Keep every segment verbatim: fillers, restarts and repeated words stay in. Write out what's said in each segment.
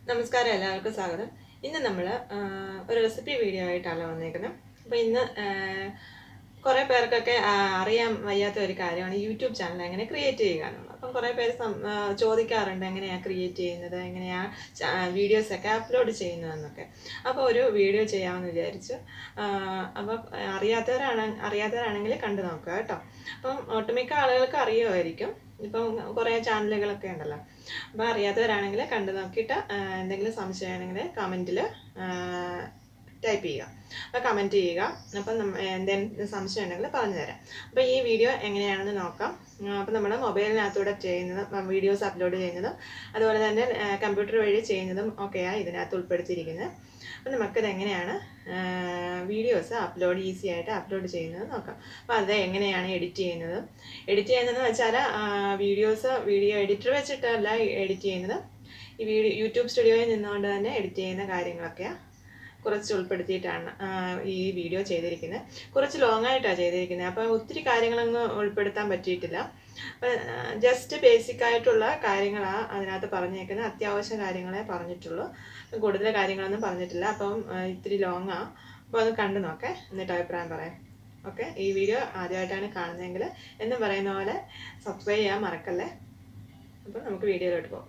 നമസ്കാരം എല്ലാവർക്കും സ്വാഗതം. ഇന്ന് നമ്മൾ ഒരു റെസിപ്പി വീഡിയോ ആയിട്ടാണ് വന്നേക്കുന്നത്. അപ്പോൾ ഇന്ന് കുറേ പേർക്കൊക്കെ അറിയാൻ വയ്യാത്ത ഒരു കാര്യമാണ് യൂട്യൂബ് ചാനൽ എങ്ങനെ ക്രിയേറ്റ് ചെയ്യുക എന്നുള്ളത്. അപ്പം കുറേ പേര് ചോദിക്കാറുണ്ട് എങ്ങനെയാണ് ക്രിയേറ്റ് ചെയ്യുന്നത്, എങ്ങനെയാണ് വീഡിയോസൊക്കെ അപ്ലോഡ് ചെയ്യുന്നതെന്നൊക്കെ. അപ്പോൾ ഒരു വീഡിയോ ചെയ്യാമെന്ന് വിചാരിച്ചു. അപ്പം അറിയാത്തവരാണ് അറിയാത്തവരാണെങ്കിൽ കണ്ടു നോക്കുക കേട്ടോ. അപ്പം ഒട്ടുമിക്ക ആളുകൾക്ക് അറിയുമായിരിക്കും. ഇപ്പം കുറേ ചാനലുകളൊക്കെ ഉണ്ടല്ലോ. അപ്പോൾ അറിയാത്തവരാണെങ്കിൽ കണ്ടു നോക്കിയിട്ട് എന്തെങ്കിലും സംശയമാണെങ്കിൽ കമൻറ്റിൽ ടൈപ്പ് ചെയ്യുക, അപ്പോൾ കമൻറ്റ് ചെയ്യുക. അപ്പം എന്തെങ്കിലും സംശയം ഉണ്ടെങ്കിൽ പറഞ്ഞു തരാം. അപ്പോൾ ഈ വീഡിയോ എങ്ങനെയാണെന്ന് നോക്കാം. അപ്പോൾ നമ്മൾ മൊബൈലിനകത്തൂടെ ചെയ്യുന്നതും വീഡിയോസ് അപ്ലോഡ് ചെയ്യുന്നതും അതുപോലെ തന്നെ കമ്പ്യൂട്ടർ വഴി ചെയ്യുന്നതും ഒക്കെയാണ് ഇതിനകത്ത് ഉൾപ്പെടുത്തിയിരിക്കുന്നത്. അപ്പോൾ നമുക്കത് എങ്ങനെയാണ് വീഡിയോസ് അപ്ലോഡ് ഈസി ആയിട്ട് അപ്ലോഡ് ചെയ്യുന്നത് നോക്കാം. അപ്പോൾ അത് എങ്ങനെയാണ് എഡിറ്റ് ചെയ്യുന്നത് എഡിറ്റ് ചെയ്യുന്നതെന്ന് വെച്ചാൽ വീഡിയോസ് വീഡിയോ എഡിറ്റർ വെച്ചിട്ടല്ല എഡിറ്റ് ചെയ്യുന്നത്. ഈ വീഡിയോ യൂട്യൂബ് സ്റ്റുഡിയോയിൽ നിന്നുകൊണ്ട് തന്നെ എഡിറ്റ് ചെയ്യുന്ന കാര്യങ്ങളൊക്കെയാണ് കുറച്ച് ഉൾപ്പെടുത്തിയിട്ടാണ് ഈ വീഡിയോ ചെയ്തിരിക്കുന്നത്. കുറച്ച് ലോങ് ആയിട്ടാണ് ചെയ്തിരിക്കുന്നത്. അപ്പോൾ ഒത്തിരി കാര്യങ്ങളൊന്നും ഉൾപ്പെടുത്താൻ പറ്റിയിട്ടില്ല. അപ്പം ജസ്റ്റ് ബേസിക് ആയിട്ടുള്ള കാര്യങ്ങളാണ് അതിനകത്ത് പറഞ്ഞേക്കുന്നത്. അത്യാവശ്യ കാര്യങ്ങളെ പറഞ്ഞിട്ടുള്ളൂ, കൂടുതൽ കാര്യങ്ങളൊന്നും പറഞ്ഞിട്ടില്ല. അപ്പം ഇത്തിരി ലോങ്ങാണ്. അപ്പോൾ അത് കണ്ടു നോക്കേ, എന്നിട്ട് അഭിപ്രായം പറയാം. ഓക്കെ, ഈ വീഡിയോ ആദ്യമായിട്ടാണ് കാണുന്നതെങ്കിൽ എന്നും പറയുന്ന പോലെ സബ്സ്ക്രൈബ് ചെയ്യാൻ മറക്കല്ലേ. അപ്പോൾ നമുക്ക് വീഡിയോയിലോട്ട് പോകാം.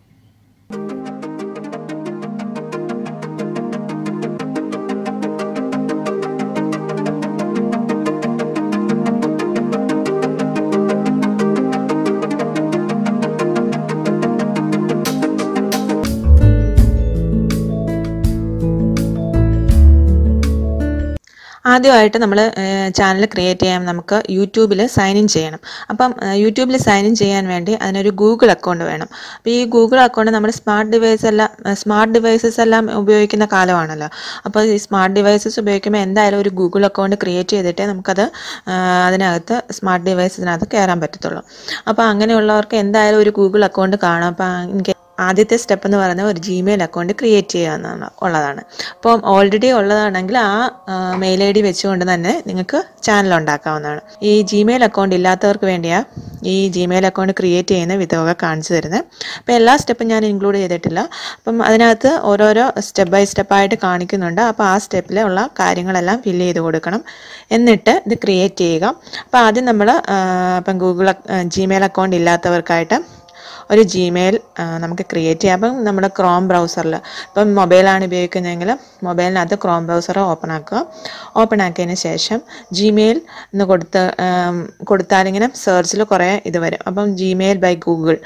ആദ്യമായിട്ട് നമ്മൾ ചാനൽ ക്രിയേറ്റ് ചെയ്യാൻ നമുക്ക് യൂട്യൂബിൽ സൈൻ ഇൻ ചെയ്യണം. അപ്പം യൂട്യൂബിൽ സൈൻ ഇൻ ചെയ്യാൻ വേണ്ടി അതിനൊരു ഗൂഗിൾ അക്കൗണ്ട് വേണം. അപ്പോൾ ഈ ഗൂഗിൾ അക്കൗണ്ട് നമ്മൾ സ്മാർട്ട് ഡിവൈസ് എല്ലാം സ്മാർട്ട് ഡിവൈസസ് എല്ലാം ഉപയോഗിക്കുന്ന കാലമാണല്ലോ. അപ്പോൾ ഈ സ്മാർട്ട് ഡിവൈസസ് ഉപയോഗിക്കുമ്പോൾ എന്തായാലും ഒരു ഗൂഗിൾ അക്കൗണ്ട് ക്രിയേറ്റ് ചെയ്തിട്ടേ നമുക്കത് അതിനകത്ത് സ്മാർട്ട് ഡിവൈസസിനകത്ത് കയറാൻ പറ്റത്തുള്ളൂ. അപ്പോൾ അങ്ങനെയുള്ളവർക്ക് എന്തായാലും ഒരു ഗൂഗിൾ അക്കൗണ്ട് കാണും. അപ്പോൾ ആദ്യത്തെ സ്റ്റെപ്പ് എന്ന് പറയുന്നത് ഒരു ജിമെയിൽ അക്കൗണ്ട് ക്രിയേറ്റ് ചെയ്യാവുന്നതാണ് ഉള്ളതാണ്. അപ്പം ഓൾറെഡി ഉള്ളതാണെങ്കിൽ ആ മെയിൽ ഐ ഡി വെച്ചുകൊണ്ട് തന്നെ നിങ്ങൾക്ക് ചാനൽ ഉണ്ടാക്കാവുന്നതാണ്. ഈ ജിമെയിൽ അക്കൗണ്ട് ഇല്ലാത്തവർക്ക് വേണ്ടിയാണ് ഈ ജിമെയിൽ അക്കൗണ്ട് ക്രിയേറ്റ് ചെയ്യുന്ന വിധമൊക്കെ കാണിച്ചു തരുന്നത്. അപ്പോൾ എല്ലാ സ്റ്റെപ്പും ഞാൻ ഇൻക്ലൂഡ് ചെയ്തിട്ടില്ല. അപ്പം അതിനകത്ത് ഓരോരോ സ്റ്റെപ്പ് ബൈ സ്റ്റെപ്പായിട്ട് കാണിക്കുന്നുണ്ട്. അപ്പോൾ ആ സ്റ്റെപ്പിലുള്ള കാര്യങ്ങളെല്ലാം ഫില്ല് ചെയ്ത് കൊടുക്കണം. എന്നിട്ട് ഇത് ക്രിയേറ്റ് ചെയ്യുക. അപ്പോൾ ആദ്യം നമ്മൾ ഇപ്പം ഗൂഗിൾ ജിമെയിൽ അക്കൗണ്ട് ഇല്ലാത്തവർക്കായിട്ട് ഒരു ജിമെയിൽ നമുക്ക് ക്രിയേറ്റ് ചെയ്യാം. അപ്പം നമ്മുടെ ക്രോം ബ്രൗസറിൽ ഇപ്പം മൊബൈലാണ് ഉപയോഗിക്കുന്നതെങ്കിൽ മൊബൈലിനകത്ത് ക്രോം ബ്രൗസർ ഓപ്പൺ ആക്കുക. ഓപ്പൺ ആക്കിയതിന് ശേഷം ജിമെയിൽ എന്ന് കൊടുത്ത് കൊടുത്താലിങ്ങനെ സെർച്ചിൽ കുറേ ഇത് വരും. അപ്പം ജിമെയിൽ ബൈ ഗൂഗിൾ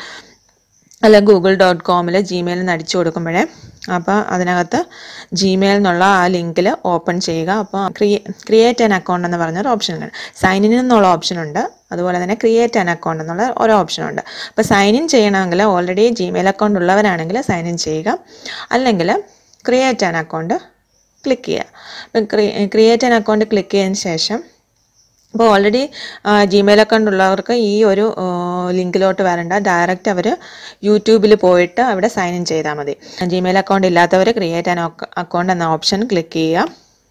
അല്ല ഗൂഗിൾ ഡോട്ട് കോമിൽ ജിമെയിൽ നിന്ന് അടിച്ചു കൊടുക്കുമ്പോഴേ അപ്പോൾ അതിനകത്ത് ജിമെയിൽ എന്നുള്ള ആ ലിങ്കിൽ ഓപ്പൺ ചെയ്യുക. അപ്പോൾ ക്രിയേ ക്രിയേറ്റ് ആൻ അക്കൗണ്ട് എന്ന് പറഞ്ഞൊരു ഓപ്ഷനുണ്ട്. സൈൻ ഇൻ എന്നുള്ള ഓപ്ഷനുണ്ട്, അതുപോലെ തന്നെ ക്രിയേറ്റ് ആൻ അക്കൗണ്ട് എന്നുള്ള ഒരു ഓപ്ഷനുണ്ട്. അപ്പോൾ സൈൻ ഇൻ ചെയ്യണമെങ്കിൽ ഓൾറെഡി ജിമെയിൽ അക്കൗണ്ട് ഉള്ളവരാണെങ്കിൽ സൈൻ ഇൻ ചെയ്യുക, അല്ലെങ്കിൽ ക്രിയേറ്റ് ആൻ അക്കൗണ്ട് ക്ലിക്ക് ചെയ്യുക. അപ്പം ക്രിയേറ്റ് ആൻ അക്കൗണ്ട് ക്ലിക്ക് ചെയ്തതിന് ശേഷം അപ്പോൾ ഓൾറെഡി ജിമെയിൽ അക്കൗണ്ട് ഉള്ളവർക്ക് ഈ ഒരു ലിങ്കിലോട്ട് വരണ്ട, ഡയറക്റ്റ് അവർ യൂട്യൂബിൽ പോയിട്ട് അവിടെ സൈൻ ഇൻ ചെയ്താൽ മതി. ജിമെയിൽ അക്കൗണ്ട് ഇല്ലാത്തവർ ക്രിയേറ്റ് ആൻ അക്കൗണ്ട് എന്ന ഓപ്ഷൻ ക്ലിക്ക് ചെയ്യുക.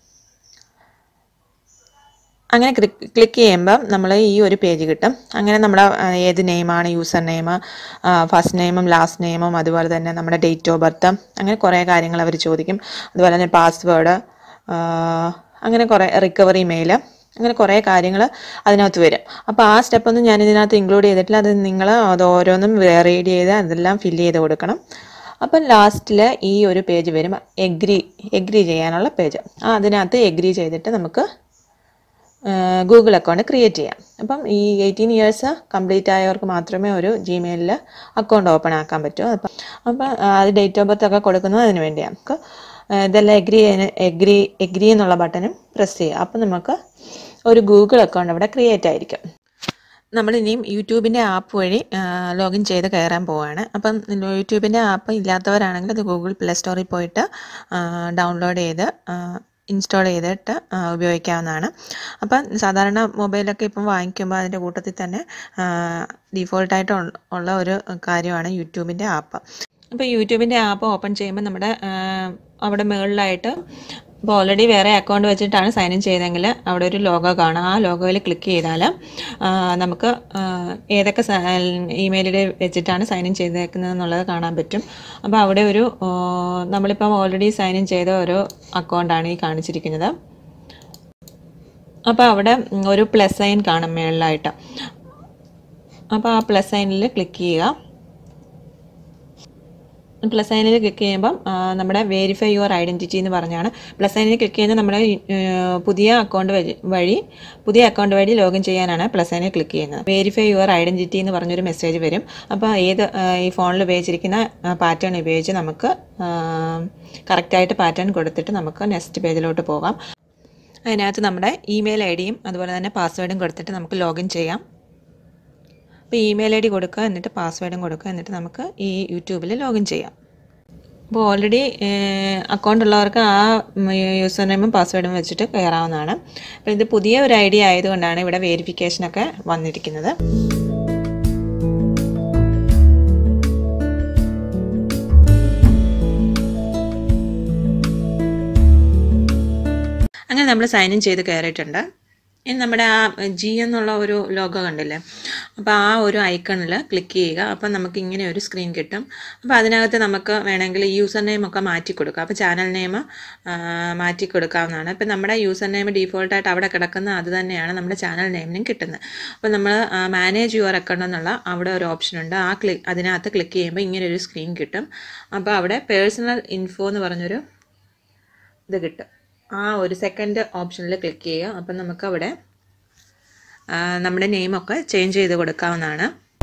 അങ്ങനെ ക്ലിക്ക് ചെയ്യുമ്പം നമ്മൾ ഈ ഒരു പേജ് കിട്ടും. അങ്ങനെ നമ്മുടെ ഏത് നെയിമാണ് യൂസർ നെയിം, ഫസ്റ്റ് നെയിമും ലാസ്റ്റ് നെയിമും, അതുപോലെ തന്നെ നമ്മുടെ ഡേറ്റ് ഓഫ് ബർത്ത്, അങ്ങനെ കുറേ കാര്യങ്ങൾ അവർ ചോദിക്കും. അതുപോലെ തന്നെ പാസ്വേഡ്, അങ്ങനെ കുറേ റിക്കവറി മെയിൽ, അങ്ങനെ കുറേ കാര്യങ്ങൾ അതിനകത്ത് വരും. അപ്പോൾ ആ സ്റ്റെപ്പൊന്നും ഞാൻ ഇതിനകത്ത് ഇൻക്ലൂഡ് ചെയ്തിട്ടില്ല. അത് നിങ്ങൾ അത് ഓരോന്നും റീഡ് ചെയ്ത് അതെല്ലാം ഫില്ല് ചെയ്ത് കൊടുക്കണം. അപ്പം ലാസ്റ്റിൽ ഈ ഒരു പേജ് വരും, എഗ്രി എഗ്രി ചെയ്യാനുള്ള പേജ്. ആ അതിനകത്ത് എഗ്രി ചെയ്തിട്ട് നമുക്ക് ഗൂഗിൾ അക്കൗണ്ട് ക്രിയേറ്റ് ചെയ്യാം. അപ്പം ഈ എയ്റ്റീൻ ഇയേഴ്സ് കംപ്ലീറ്റ് ആയവർക്ക് മാത്രമേ ഒരു ജിമെയിലിൽ അക്കൗണ്ട് ഓപ്പൺ ആക്കാൻ പറ്റൂ. അപ്പം അപ്പം അത് ഡേറ്റ് ഓഫ് ബർത്ത് ഒക്കെ കൊടുക്കുന്നത് അതിന് വേണ്ടിയാണ്. നമുക്ക് ഇതെല്ലാം എഗ്രി എഗ്രി എഗ്രി എന്നുള്ള ബട്ടനും പ്രസ് ചെയ്യുക. അപ്പം നമുക്ക് ഒരു ഗൂഗിൾ അക്കൗണ്ട് അവിടെ ക്രിയേറ്റ് ആയിരിക്കും. നമ്മളിനിയും യൂട്യൂബിൻ്റെ ആപ്പ് വഴി ലോഗിൻ ചെയ്ത് കയറാൻ പോവുകയാണ്. അപ്പം യൂട്യൂബിൻ്റെ ആപ്പ് ഇല്ലാത്തവരാണെങ്കിൽ അത് ഗൂഗിൾ പ്ലേ സ്റ്റോറിൽ പോയിട്ട് ഡൗൺലോഡ് ചെയ്ത് ഇൻസ്റ്റാൾ ചെയ്തിട്ട് ഉപയോഗിക്കാവുന്നതാണ്. അപ്പം സാധാരണ മൊബൈലൊക്കെ ഇപ്പം വാങ്ങിക്കുമ്പോൾ അതിൻ്റെ കൂട്ടത്തിൽ തന്നെ ഡീഫോൾട്ടായിട്ട് ഉള്ള ഒരു കാര്യമാണ് യൂട്യൂബിൻ്റെ ആപ്പ്. അപ്പോൾ യൂട്യൂബിൻ്റെ ആപ്പ് ഓപ്പൺ ചെയ്യുമ്പോൾ നമ്മുടെ അവിടെ മുകളിലായിട്ട് അപ്പോൾ ഓൾറെഡി വേറെ അക്കൗണ്ട് വെച്ചിട്ടാണ് സൈൻ ഇൻ ചെയ്തതെങ്കിൽ അവിടെ ഒരു ലോഗോ കാണാം. ആ ലോഗോയിൽ ക്ലിക്ക് ചെയ്താൽ നമുക്ക് ഏതൊക്കെ ഇമെയിൽ ഐ ഡി വെച്ചിട്ടാണ് സൈൻ ഇൻ ചെയ്തേക്കുന്നത് എന്നുള്ളത് കാണാൻ പറ്റും. അപ്പോൾ അവിടെ ഒരു നമ്മളിപ്പം ഓൾറെഡി സൈൻ ഇൻ ചെയ്ത ഒരു അക്കൗണ്ടാണ് ഈ കാണിച്ചിരിക്കുന്നത്. അപ്പോൾ അവിടെ ഒരു പ്ലസ് സൈൻ കാണും മേളിലായിട്ട്. അപ്പോൾ ആ പ്ലസ് സൈനിൽ ക്ലിക്ക് ചെയ്യുക. പ്ലസ് സൈനിൽ ക്ലിക്ക് ചെയ്യുമ്പം നമ്മുടെ വെരിഫൈ യുവർ ഐഡൻറ്റിറ്റി എന്ന് പറഞ്ഞാണ്. പ്ലസ് സൈനിൽ ക്ലിക്ക് ചെയ്യുന്നത് നമ്മുടെ പുതിയ അക്കൗണ്ട് വഴി വഴി പുതിയ അക്കൗണ്ട് വഴി ലോഗിൻ ചെയ്യാനാണ് പ്ലസ് സൈനിൽ ക്ലിക്ക് ചെയ്യുന്നത്. വെരിഫൈ യുവർ ഐഡൻറ്റിറ്റി എന്ന് പറഞ്ഞൊരു മെസ്സേജ് വരും. അപ്പോൾ ഏത് ഈ ഫോണിൽ ഉപയോഗിച്ചിരിക്കുന്ന പാറ്റേൺ ഉപയോഗിച്ച് നമുക്ക് കറക്റ്റായിട്ട് പാറ്റേൺ കൊടുത്തിട്ട് നമുക്ക് നെക്സ്റ്റ് പേജിലോട്ട് പോകാം. അതിനകത്ത് നമ്മുടെ ഇമെയിൽ ഐ ഡിയും അതുപോലെ തന്നെ പാസ്വേഡും കൊടുത്തിട്ട് നമുക്ക് ലോഗിൻ ചെയ്യാം. അപ്പോൾ ഇമെയിൽ ഐ ഡി കൊടുക്കുക, എന്നിട്ട് പാസ്വേഡും കൊടുക്കുക, എന്നിട്ട് നമുക്ക് ഈ യൂട്യൂബിൽ ലോഗിൻ ചെയ്യാം. അപ്പോൾ ഓൾറെഡി അക്കൗണ്ട് ഉള്ളവർക്ക് ആ യൂസർ നെയിമും പാസ്വേഡും വെച്ചിട്ട് കയറാവുന്നതാണ്. അപ്പോൾ ഇത് പുതിയ ഒരു ഐ ഡി ആയതുകൊണ്ടാണ് ഇവിടെ വെരിഫിക്കേഷനൊക്കെ വന്നിരിക്കുന്നത്. അങ്ങനെ നമ്മൾ സൈൻ ഇൻ ചെയ്ത് കയറിയിട്ടുണ്ട്. ഇനി നമ്മുടെ ആ ജി എന്നുള്ള ഒരു ലോഗോ കണ്ടില്ലേ, അപ്പോൾ ആ ഒരു ഐക്കണിൽ ക്ലിക്ക് ചെയ്യുക. അപ്പം നമുക്ക് ഇങ്ങനെ ഒരു സ്ക്രീൻ കിട്ടും. അപ്പോൾ അതിനകത്ത് നമുക്ക് വേണമെങ്കിൽ യൂസർ നെയിം ഒക്കെ മാറ്റി കൊടുക്കാം. അപ്പോൾ ചാനൽ നെയിം മാറ്റി കൊടുക്കാവുന്നതാണ്. ഇപ്പം നമ്മുടെ യൂസർ നെയിം ഡീഫോൾട്ടായിട്ട് അവിടെ കിടക്കുന്ന അത് തന്നെയാണ് നമ്മുടെ ചാനൽ നെയിമിനും കിട്ടുന്നത്. അപ്പോൾ നമ്മൾ മാനേജ് യുവർ അക്കൗണ്ട് എന്നുള്ള അവിടെ ഒരു ഓപ്ഷൻ ഉണ്ട്. ആ ക്ലിക്ക് അതിനകത്ത് ക്ലിക്ക് ചെയ്യുമ്പോൾ ഇങ്ങനെ ഒരു സ്ക്രീൻ കിട്ടും. അപ്പോൾ അവിടെ പേഴ്സണൽ ഇൻഫോ എന്ന് പറഞ്ഞൊരു ഇത് കിട്ടും. ആ ഒരു സെക്കൻഡ് ഓപ്ഷനിൽ ക്ലിക്ക് ചെയ്യുക. അപ്പം നമുക്കവിടെ നമ്മുടെ നെയിമൊക്കെ ചേഞ്ച് ചെയ്ത് കൊടുക്കാവുന്നതാണ്.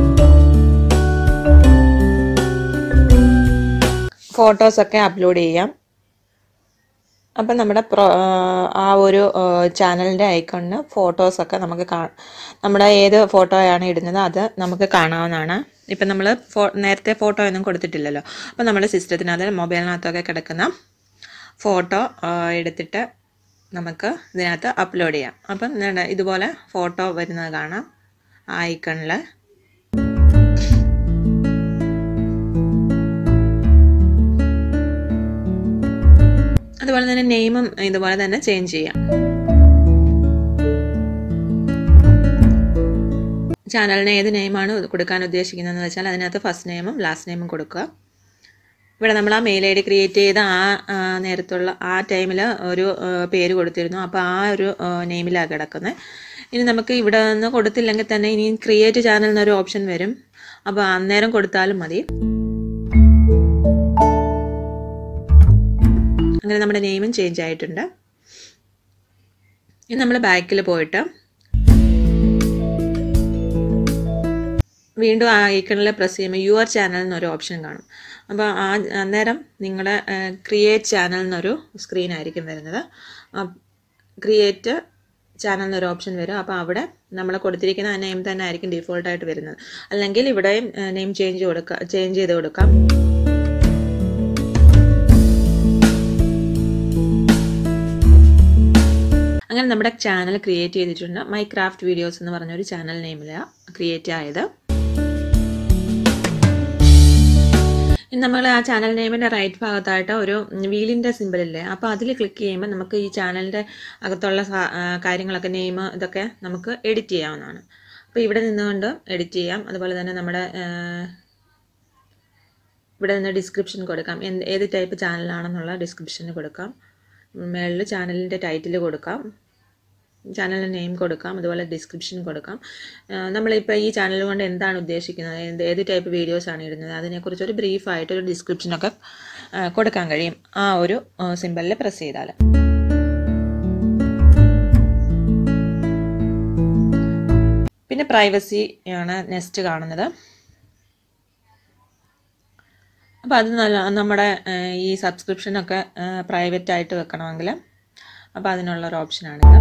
ഫോട്ടോസൊക്കെ അപ്ലോഡ് ചെയ്യാം. അപ്പം നമ്മുടെ പ്രോ ആ ഒരു ചാനലിൻ്റെ ഐക്കണിന് ഫോട്ടോസൊക്കെ നമുക്ക് കാ നമ്മുടെ ഏത് ഫോട്ടോയാണ് ഇടുന്നത് അത് നമുക്ക് കാണാവുന്നതാണ്. ഇപ്പം നമ്മൾ ഫോ നേരത്തെ ഫോട്ടോ ഒന്നും കൊടുത്തിട്ടില്ലല്ലോ. അപ്പം നമ്മുടെ സിസ്റ്റത്തിനകത്ത് മൊബൈലിനകത്തൊക്കെ കിടക്കുന്ന ഫോട്ടോ എടുത്തിട്ട് നമുക്ക് ഇതിനകത്ത് അപ്ലോഡ് ചെയ്യാം. അപ്പം ഇതുപോലെ ഫോട്ടോ വരുന്നത് കാണാം ആ ഐക്കണിൽ. അതുപോലെ തന്നെ നെയിമും ഇതുപോലെ തന്നെ ചേഞ്ച് ചെയ്യാം. ചാനലിന് ഏത് നെയിമാണ് കൊടുക്കാൻ ഉദ്ദേശിക്കുന്നതെന്ന് വെച്ചാൽ അതിനകത്ത് ഫസ്റ്റ് നെയിമും ലാസ്റ്റ് നെയിമും കൊടുക്കുക. ഇവിടെ നമ്മൾ ആ മെയിൽ ഐ ഡി ക്രിയേറ്റ് ചെയ്ത ആ നേരത്തുള്ള ആ ടൈമിൽ ഒരു പേര് കൊടുത്തിരുന്നു. അപ്പോൾ ആ ഒരു നെയിമിലാണ് കിടക്കുന്നത്. ഇനി നമുക്ക് ഇവിടെ നിന്ന് കൊടുത്തില്ലെങ്കിൽ തന്നെ ഇനി ക്രിയേറ്റ് ചാനൽ എന്നൊരു ഓപ്ഷൻ വരും. അപ്പോൾ അന്നേരം കൊടുത്താലും മതി. അങ്ങനെ നമ്മുടെ നെയിമും ചേഞ്ച് ആയിട്ടുണ്ട്. ഇനി നമ്മൾ ബാക്കിൽ പോയിട്ട് വീണ്ടും ആ ഐക്കണിൽ പ്രസ് ചെയ്യുമ്പോൾ യുവർ ചാനൽ എന്നൊരു ഓപ്ഷൻ കാണും. അപ്പോൾ ആ അന്നേരം നിങ്ങളുടെ ക്രിയേറ്റ് ചാനൽ എന്നൊരു സ്ക്രീൻ ആയിരിക്കും വരുന്നത്. ക്രിയേറ്റ് ചാനൽ എന്നൊരു ഓപ്ഷൻ വരും. അപ്പോൾ അവിടെ നമ്മൾ കൊടുത്തിരിക്കുന്ന ആ നെയിം തന്നെ ആയിരിക്കും ഡീഫോൾട്ടായിട്ട് വരുന്നത്. അല്ലെങ്കിൽ ഇവിടെയും നെയിം ചേഞ്ച് കൊടുക്കുക ചേഞ്ച് ചെയ്ത് കൊടുക്കാം. അങ്ങനെ നമ്മുടെ ചാനൽ ക്രിയേറ്റ് ചെയ്തിട്ടുണ്ട്. മൈ ക്രാഫ്റ്റ് വീഡിയോസ് എന്ന് പറഞ്ഞൊരു ചാനൽ നെയിമിലാണ് ക്രിയേറ്റ് ആയത്. നമ്മൾ ആ ചാനൽ നെയിമിൻ്റെ റൈറ്റ് ഭാഗത്തായിട്ട് ഒരു വീലിൻ്റെ സിമ്പിളില്ലേ, അപ്പോൾ അതിൽ ക്ലിക്ക് ചെയ്യുമ്പോൾ നമുക്ക് ഈ ചാനലിൻ്റെ അകത്തുള്ള കാര്യങ്ങളൊക്കെ നെയിം ഇതൊക്കെ നമുക്ക് എഡിറ്റ് ചെയ്യാവുന്നതാണ്. അപ്പോൾ ഇവിടെ നിന്നുകൊണ്ട് എഡിറ്റ് ചെയ്യാം. അതുപോലെ തന്നെ നമ്മുടെ ഇവിടെ നിന്ന് ഡിസ്ക്രിപ്ഷൻ കൊടുക്കാം. എന്ത് ഏത് ടൈപ്പ് ചാനലാണെന്നുള്ള ഡിസ്ക്രിപ്ഷന് കൊടുക്കാം. മേളിൽ ചാനലിൻ്റെ ടൈറ്റിൽ കൊടുക്കാം, ചാനലിൻ്റെ നെയിം കൊടുക്കാം, അതുപോലെ ഡിസ്ക്രിപ്ഷൻ കൊടുക്കാം. നമ്മളിപ്പോൾ ഈ ചാനൽ കൊണ്ട് എന്താണ് ഉദ്ദേശിക്കുന്നത്, എന്ത് ഏത് ടൈപ്പ് വീഡിയോസാണ് ഇടുന്നത്, അതിനെക്കുറിച്ചൊരു ബ്രീഫായിട്ടൊരു ഡിസ്ക്രിപ്ഷനൊക്കെ കൊടുക്കാൻ കഴിയും ആ ഒരു സിമ്പലിൽ പ്രസ് ചെയ്താൽ. പിന്നെ പ്രൈവസി ആണ് നെക്സ്റ്റ് കാണുന്നത്. അപ്പോൾ അത് നല്ല നമ്മുടെ ഈ സബ്സ്ക്രിപ്ഷനൊക്കെ പ്രൈവറ്റ് ആയിട്ട് വെക്കണമെങ്കിൽ അപ്പോൾ അതിനുള്ളൊരു ഓപ്ഷനാണിത്.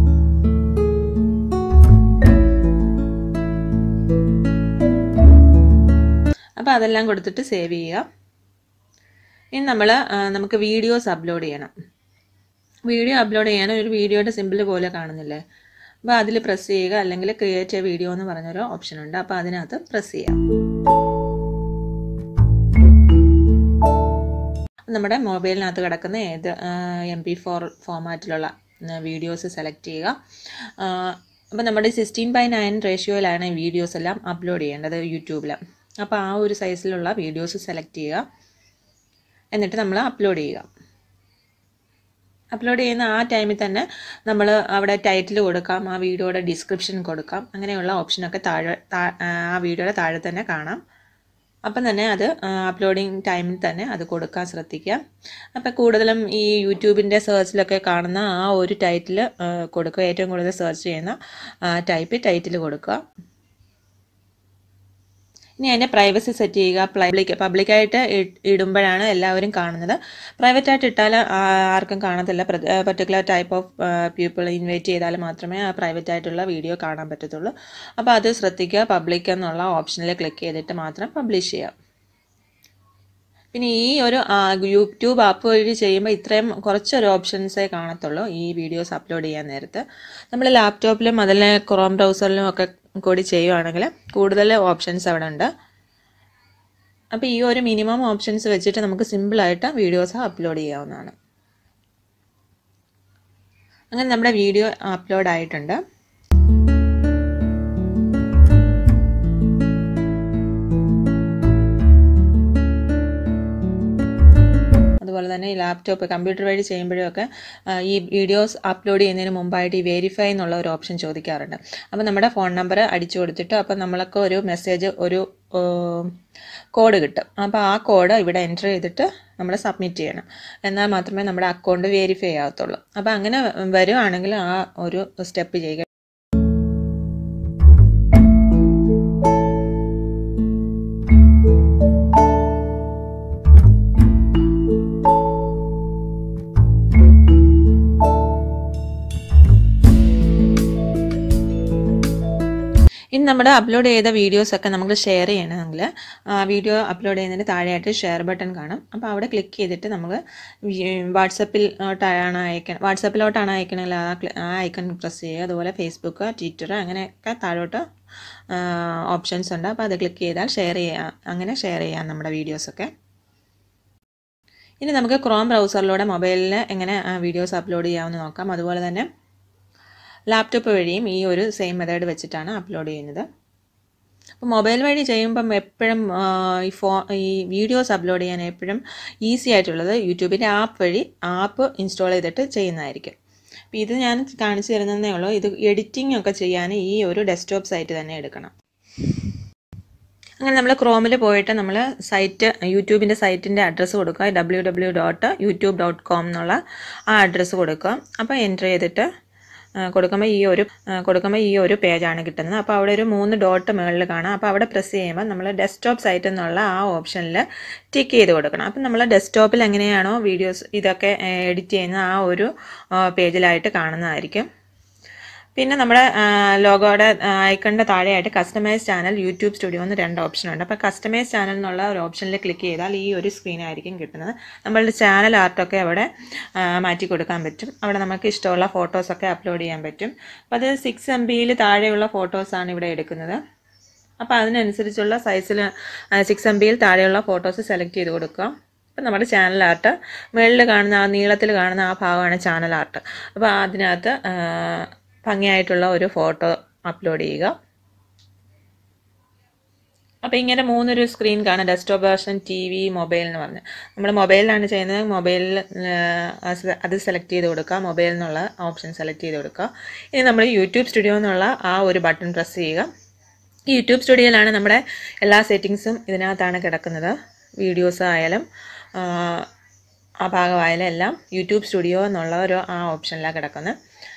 അപ്പോൾ അതെല്ലാം കൊടുത്തിട്ട് സേവ് ചെയ്യുക. ഇനി നമ്മൾ നമുക്ക് വീഡിയോസ് അപ്ലോഡ് ചെയ്യണം. വീഡിയോ അപ്ലോഡ് ചെയ്യാൻ ഒരു വീഡിയോയുടെ സിമ്പിൾ പോലെ കാണുന്നില്ലേ, അപ്പോൾ അതിൽ പ്രസ് ചെയ്യുക. അല്ലെങ്കിൽ ക്രിയേറ്റ് എ വീഡിയോ എന്ന് പറഞ്ഞൊരു ഓപ്ഷൻ ഉണ്ട്. അപ്പോൾ അതിനകത്ത് പ്രസ് ചെയ്യാം. നമ്മുടെ മൊബൈലിനകത്ത് കിടക്കുന്ന ഏത് എം പി ഫോർ ഫോമാറ്റിലുള്ള വീഡിയോസ് സെലക്ട് ചെയ്യുക. അപ്പോൾ നമ്മുടെ സിക്സ്റ്റീൻ ബൈ നയൻ റേഷ്യോയിലാണ് വീഡിയോസ് എല്ലാം അപ്ലോഡ് ചെയ്യേണ്ടത് യൂട്യൂബിൽ. അപ്പോൾ ആ ഒരു സൈസിലുള്ള വീഡിയോസ് സെലക്ട് ചെയ്യുക. എന്നിട്ട് നമ്മൾ അപ്ലോഡ് ചെയ്യുക. അപ്ലോഡ് ചെയ്യുന്ന ആ ടൈമിൽ തന്നെ നമ്മൾ അവിടെ ടൈറ്റിൽ കൊടുക്കാം, ആ വീഡിയോയുടെ ഡിസ്ക്രിപ്ഷൻ കൊടുക്കാം. അങ്ങനെയുള്ള ഓപ്ഷനൊക്കെ താഴെ ആ വീഡിയോയുടെ താഴെ തന്നെ കാണാം. അപ്പം തന്നെ അത് അപ്ലോഡിങ് ടൈമിൽ തന്നെ അത് കൊടുക്കാൻ ശ്രദ്ധിക്കുക. അപ്പം കൂടുതലും ഈ യൂട്യൂബിൻ്റെ സെർച്ചിലൊക്കെ കാണുന്ന ആ ഒരു ടൈറ്റിൽ കൊടുക്കുക. ഏറ്റവും കൂടുതൽ സെർച്ച് ചെയ്യുന്ന ടൈപ്പ് ടൈറ്റിൽ കൊടുക്കുക. ഇനി അതിൻ്റെ പ്രൈവസി സെറ്റ് ചെയ്യുക. പബ്ലിക് പബ്ലിക്കായിട്ട് ഇടുമ്പോഴാണ് എല്ലാവരും കാണുന്നത്. പ്രൈവറ്റായിട്ട് ഇട്ടാൽ ആർക്കും കാണത്തില്ല. Particular type of people invite ചെയ്താൽ മാത്രമേ ആ പ്രൈവറ്റ് ആയിട്ടുള്ള വീഡിയോ കാണാൻ പറ്റത്തുള്ളൂ. അപ്പോൾ അത് ശ്രദ്ധിക്കുക. പബ്ലിക് എന്നുള്ള ഓപ്ഷനിൽ ക്ലിക്ക് ചെയ്തിട്ട് മാത്രം പബ്ലിഷ് ചെയ്യാം. പിന്നെ ഈ ഒരു യൂട്യൂബ് ആപ്പ് വഴി ചെയ്യുമ്പോൾ ഇത്രയും കുറച്ചൊരു ഓപ്ഷൻസേ കാണത്തുള്ളൂ ഈ വീഡിയോസ് അപ്ലോഡ് ചെയ്യാൻ നേരത്ത്. നമ്മൾ ലാപ്ടോപ്പിലും അതിലെ ക്രോം ബ്രൗസറിലും ഒക്കെ കൂടി ചെയ്യുവാണെങ്കിൽ കൂടുതൽ ഓപ്ഷൻസ് അവിടെ ഉണ്ട്. അപ്പോൾ ഈ ഒരു മിനിമം ഓപ്ഷൻസ് വെച്ചിട്ട് നമുക്ക് സിമ്പിളായിട്ട് വീഡിയോസ് അപ്ലോഡ് ചെയ്യാവുന്നതാണ്. അങ്ങനെ നമ്മുടെ വീഡിയോ അപ്ലോഡ് ആയിട്ടുണ്ട്. അതുപോലെ തന്നെ ഈ ലാപ്ടോപ്പ് കമ്പ്യൂട്ടർ വഴി ചെയ്യുമ്പോഴൊക്കെ ഈ വീഡിയോസ് അപ്ലോഡ് ചെയ്യുന്നതിന് മുമ്പായിട്ട് ഈ വെരിഫൈ എന്നുള്ള ഒരു ഓപ്ഷൻ ചോദിക്കാറുണ്ട്. അപ്പോൾ നമ്മുടെ ഫോൺ നമ്പർ അടിച്ചു കൊടുത്തിട്ട് അപ്പോൾ നമ്മൾക്ക് ഒരു മെസ്സേജ് ഒരു കോഡ് കിട്ടും. അപ്പോൾ ആ കോഡ് ഇവിടെ എൻ്റർ ചെയ്തിട്ട് നമ്മൾ സബ്മിറ്റ് ചെയ്യണം. എന്നാൽ മാത്രമേ നമ്മുടെ അക്കൗണ്ട് വെരിഫൈ ആകത്തുള്ളൂ. അപ്പോൾ അങ്ങനെ വരുവാണെങ്കിൽ ആ ഒരു സ്റ്റെപ്പ് ചെയ്യുക. ഇനി നമ്മുടെ അപ്ലോഡ് ചെയ്ത വീഡിയോസൊക്കെ നമുക്ക് ഷെയർ ചെയ്യണമെങ്കിൽ വീഡിയോ അപ്ലോഡ് ചെയ്യുന്നതിന് താഴെയായിട്ട് ഷെയർ ബട്ടൺ കാണും. അപ്പോൾ അവിടെ ക്ലിക്ക് ചെയ്തിട്ട് നമുക്ക് വാട്സപ്പിലോട്ടാണ് അയക്കണം വാട്സപ്പിലോട്ടാണ് അയക്കണമെങ്കിൽ ആ ആ ഐക്കൺ പ്രസ് ചെയ്യുക. അതുപോലെ ഫേസ്ബുക്ക്, ട്വിറ്റർ അങ്ങനെയൊക്കെ താഴോട്ട് ഓപ്ഷൻസ് ഉണ്ട്. അപ്പോൾ അത് ക്ലിക്ക് ചെയ്താൽ ഷെയർ ചെയ്യാം. അങ്ങനെ ഷെയർ ചെയ്യാം നമ്മുടെ വീഡിയോസൊക്കെ. ഇനി നമുക്ക് ക്രോം ബ്രൗസറിലൂടെ മൊബൈലിൽ എങ്ങനെ വീഡിയോസ് അപ്ലോഡ് ചെയ്യാമെന്ന് നോക്കാം. അതുപോലെ തന്നെ ലാപ്ടോപ്പ് വഴിയും ഈ ഒരു സെയിം മെത്തേഡ് വെച്ചിട്ടാണ് അപ്ലോഡ് ചെയ്യുന്നത്. അപ്പോൾ മൊബൈൽ വഴി ചെയ്യുമ്പം എപ്പോഴും ഈ ഫോ ഈ വീഡിയോസ് അപ്ലോഡ് ചെയ്യാൻ എപ്പോഴും ഈസി ആയിട്ടുള്ളത് യൂട്യൂബിൻ്റെ ആപ്പ് വഴി ആപ്പ് ഇൻസ്റ്റാൾ ചെയ്തിട്ട് ചെയ്യുന്നതായിരിക്കും. അപ്പോൾ ഇത് ഞാൻ കാണിച്ചു തരുന്നതേ ഉള്ളൂ. ഇത് എഡിറ്റിംഗ് ഒക്കെ ചെയ്യാൻ ഈ ഒരു ഡെസ്ക്ടോപ്പ് സൈറ്റ് തന്നെ എടുക്കണം. അങ്ങനെ നമ്മൾ ക്രോമിൽ പോയിട്ട് നമ്മൾ സൈറ്റ് യൂട്യൂബിൻ്റെ സൈറ്റിൻ്റെ അഡ്രസ്സ് കൊടുക്കുക. W W dot YouTube dot com എന്നുള്ള ആ അഡ്രസ്സ് കൊടുക്കുക. അപ്പോൾ എൻ്റർ ചെയ്തിട്ട് കൊടുക്കുമ്പോൾ ഈ ഒരു കൊടുക്കുമ്പോൾ ഈ ഒരു പേജാണ് കിട്ടുന്നത്. അപ്പോൾ അവിടെ ഒരു മൂന്ന് ഡോട്ട് മുകളിൽ കാണാം. അപ്പോൾ അവിടെ പ്രസ് ചെയ്യുമ്പോൾ നമ്മൾ ഡെസ്ക്ടോപ്പ് സൈറ്റ് എന്നുള്ള ആ ഓപ്ഷനിൽ ടിക്ക് ചെയ്ത് കൊടുക്കണം. അപ്പം നമ്മൾ ഡെസ്ക്ടോപ്പിൽ എങ്ങനെയാണോ വീഡിയോസ് ഇതൊക്കെ എഡിറ്റ് ചെയ്യുന്ന ആ ഒരു പേജിലായിട്ട് കാണുന്നതായിരിക്കും. പിന്നെ നമ്മുടെ ലോഗോയുടെ ഐക്കണിൻ്റെ താഴെയായിട്ട് കസ്റ്റമൈസ് ചാനൽ യൂട്യൂബ് സ്റ്റുഡിയോ എന്ന് രണ്ട് ഓപ്ഷനുണ്ട്. അപ്പോൾ കസ്റ്റമൈസ് ചാനൽ എന്നുള്ള ഒരു ഓപ്ഷനിൽ ക്ലിക്ക് ചെയ്താൽ ഈ ഒരു സ്ക്രീൻ ആയിരിക്കും കിട്ടുന്നത്. നമ്മളുടെ ചാനൽ ആർട്ടൊക്കെ അവിടെ മാറ്റി കൊടുക്കാൻ പറ്റും. അവിടെ നമുക്ക് ഇഷ്ടമുള്ള ഫോട്ടോസൊക്കെ അപ്ലോഡ് ചെയ്യാൻ പറ്റും. അപ്പോൾ അത് സിക്സ് എം ബിയിൽ താഴെയുള്ള ഫോട്ടോസാണ് ഇവിടെ എടുക്കുന്നത്. അപ്പോൾ അതിനനുസരിച്ചുള്ള സൈസിൽ സിക്സ് എം ബിയിൽ താഴെയുള്ള ഫോട്ടോസ് സെലക്ട് ചെയ്ത് കൊടുക്കുക. അപ്പം നമ്മുടെ ചാനൽ ആർട്ട് മുകളിൽ കാണുന്ന ആ നീളത്തിൽ കാണുന്ന ആ ഭാഗമാണ് ചാനൽ ആർട്ട്. അപ്പോൾ അതിനകത്ത് ഭംഗിയായിട്ടുള്ള ഒരു ഫോട്ടോ അപ്ലോഡ് ചെയ്യുക. അപ്പോൾ ഇങ്ങനെ മൂന്നൊരു സ്ക്രീൻ കാണാം. Desktop version, T V, mobile എന്ന് പറഞ്ഞ് നമ്മൾ മൊബൈലിലാണ് ചെയ്യുന്നത്. മൊബൈലിൽ അത് സെലക്ട് ചെയ്ത് കൊടുക്കുക. മൊബൈൽ എന്നുള്ള ഓപ്ഷൻ സെലക്ട് ചെയ്ത് കൊടുക്കുക. ഇനി നമ്മൾ യൂട്യൂബ് സ്റ്റുഡിയോ എന്നുള്ള ആ ഒരു ബട്ടൺ പ്രസ് ചെയ്യുക. ഈ യൂട്യൂബ് സ്റ്റുഡിയോയിലാണ് നമ്മുടെ എല്ലാ സെറ്റിങ്സും ഇതിനകത്താണ് കിടക്കുന്നത്. വീഡിയോസ് ആയാലും ആ ഭാഗമായാലും എല്ലാം യൂട്യൂബ് സ്റ്റുഡിയോ എന്നുള്ള ഒരു ആ ഓപ്ഷനിലാണ് കിടക്കുന്നത്.